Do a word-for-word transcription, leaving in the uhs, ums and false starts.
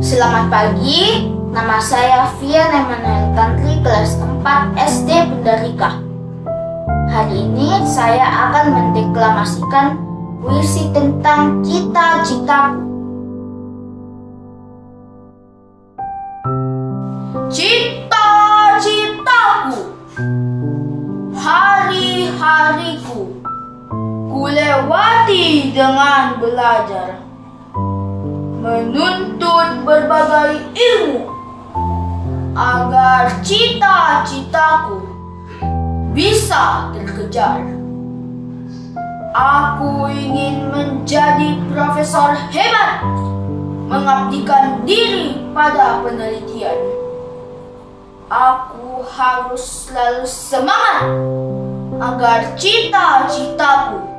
Selamat pagi, nama saya Fian Emanuel Tantri, kelas empat S D Penderika. Hari ini saya akan mendeklamasikan puisi tentang cita-citaku. Cita-citaku, hari-hariku, kulewati dengan belajar, menuntut berbagai ilmu, agar cita-citaku bisa terkejar. Aku ingin menjadi profesor hebat, mengabdikan diri pada penelitian. Aku harus selalu semangat agar cita-citaku